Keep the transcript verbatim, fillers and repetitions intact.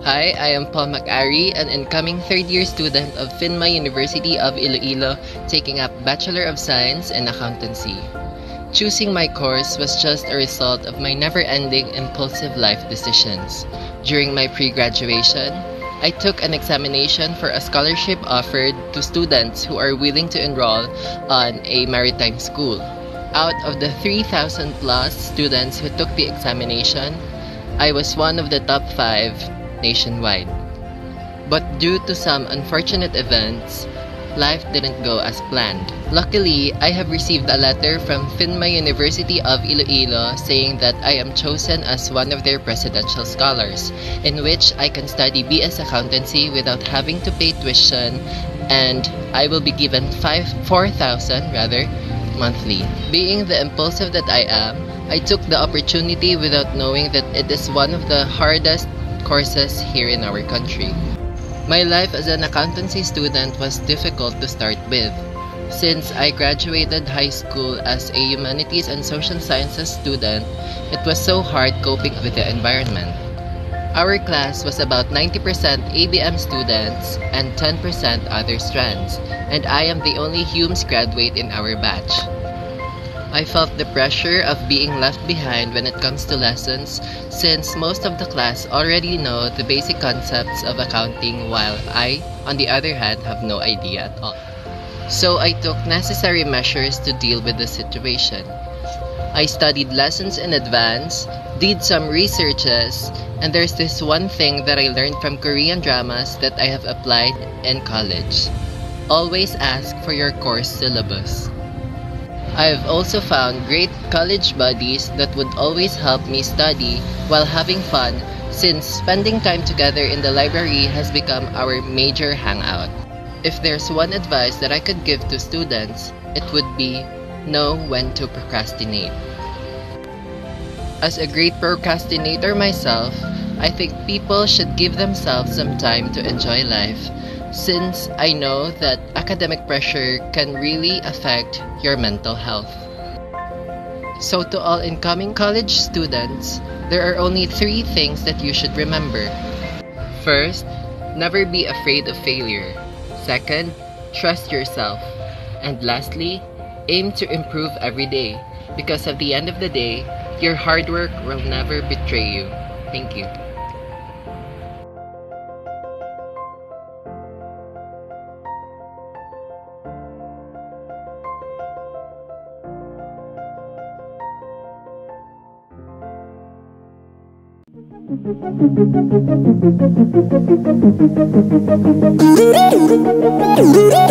Hi, I am Paul McAree, an incoming third-year student of FINMA University of Iloilo, taking up Bachelor of Science in Accountancy. Choosing my course was just a result of my never-ending impulsive life decisions. During my pre-graduation, I took an examination for a scholarship offered to students who are willing to enroll on a maritime school. Out of the three thousand plus students who took the examination, I was one of the top five nationwide. But due to some unfortunate events, life didn't go as planned. Luckily, I have received a letter from FINMA University of Iloilo saying that I am chosen as one of their presidential scholars, in which I can study B S Accountancy without having to pay tuition, and I will be given five four thousand rather monthly. Being the impulsive that I am, I took the opportunity without knowing that it is one of the hardest courses here in our country. My life as an accountancy student was difficult to start with. Since I graduated high school as a humanities and social sciences student, it was so hard coping with the environment. Our class was about ninety percent A B M students and ten percent other strands, and I am the only Humes graduate in our batch. I felt the pressure of being left behind when it comes to lessons, since most of the class already know the basic concepts of accounting, while I, on the other hand, have no idea at all. So I took necessary measures to deal with the situation. I studied lessons in advance, did some researches, and there's this one thing that I learned from Korean dramas that I have applied in college. Always ask for your course syllabus. I have also found great college buddies that would always help me study while having fun, since spending time together in the library has become our major hangout. If there's one advice that I could give to students, it would be know when to procrastinate. As a great procrastinator myself, I think people should give themselves some time to enjoy life, since I know that academic pressure can really affect your mental health. So to all incoming college students, there are only three things that you should remember. First, never be afraid of failure. Second, trust yourself. And lastly, aim to improve every day, because at the end of the day, your hard work will never betray you. Thank you. Thank you.